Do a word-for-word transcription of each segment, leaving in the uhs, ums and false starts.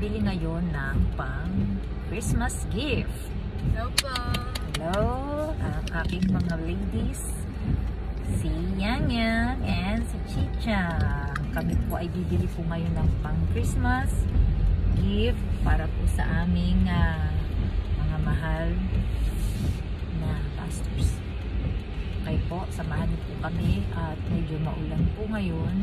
bibili ngayon ng pang Christmas gift. Hello po. Hello, ang aking mga ladies, si Yang Yang and si Chicha. Kami po ay bibili po ngayon ng pang Christmas gift para po sa aming uh, mga mahal na pastors. Okay po, samahan niyo po kami at medyo maulan po ngayon.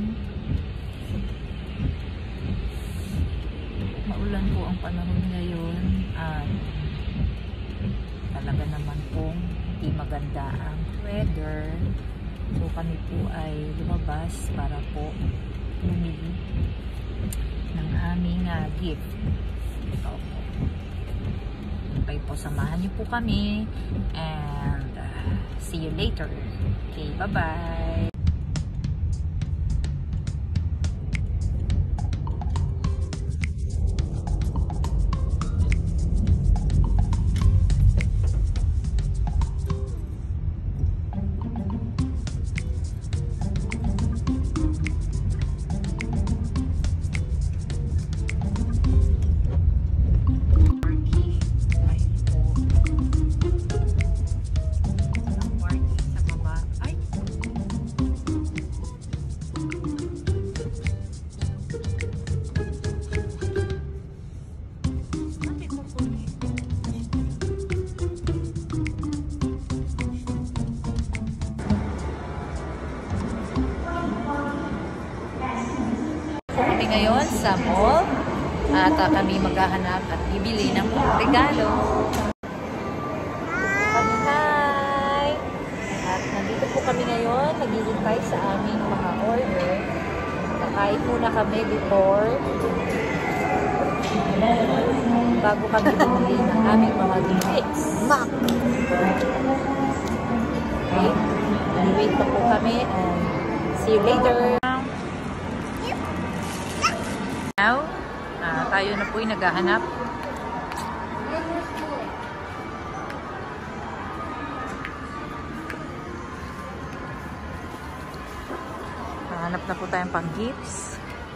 Maulan po ang panahon ngayon at talaga naman pong hindi maganda ang weather. So kami po ay lumabas para po bumili ng aming uh, gift. Ito po. Okay po, samahan niyo po kami and uh, see you later. Okay, bye-bye. Kami ngayon sa mall at uh, kami maghahanap at bibili ng regalo. Kami, hi! At nandito po kami ngayon, naghihintay sa aming mga order. Nakain muna kami before bago kami bumili ng aming mga gifts. Okay, wait pa po kami and see you later. Now, uh, tayo na po ay naghahanap. Hanap na po tayong pang gifts.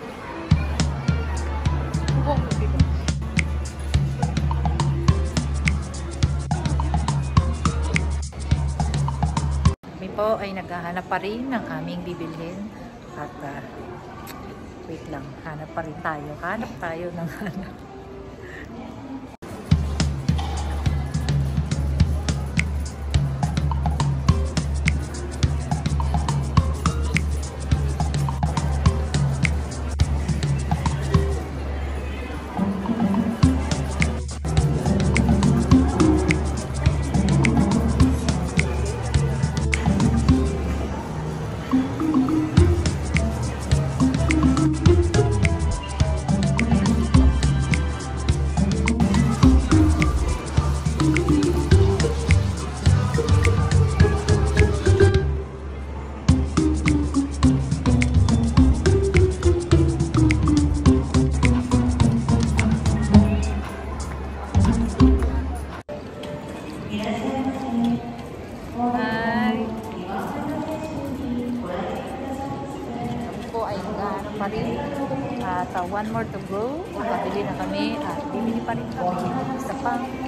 Kami po ay naghahanap pa rin ng aming bibilhin at uh, wait lang, hanap pa rin tayo. Hanap tayo ng hanap. Pa rin. At uh, one more to go. Makabili na kami at bibili pa rin kami sa pang